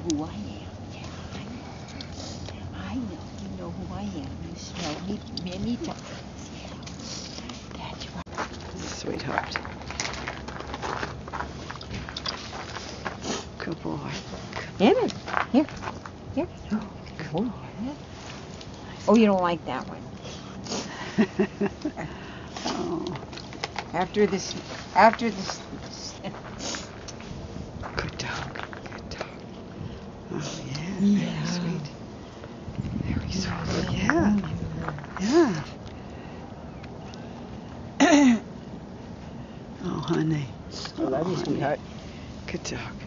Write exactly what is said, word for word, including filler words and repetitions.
who I am. Yeah, I know. I know. You know who I am. You smelled me many times. Yeah. That's right. Sweetheart. Good boy. Here. Here. Here. Oh, yeah. Oh, you don't like that one. Oh. After this, after this. Good dog. Good dog. Oh, yeah. Yeah. Very sweet. Very sweet. Yeah. Yeah. Oh, honey. I love you, honey. sweetheart. Good dog.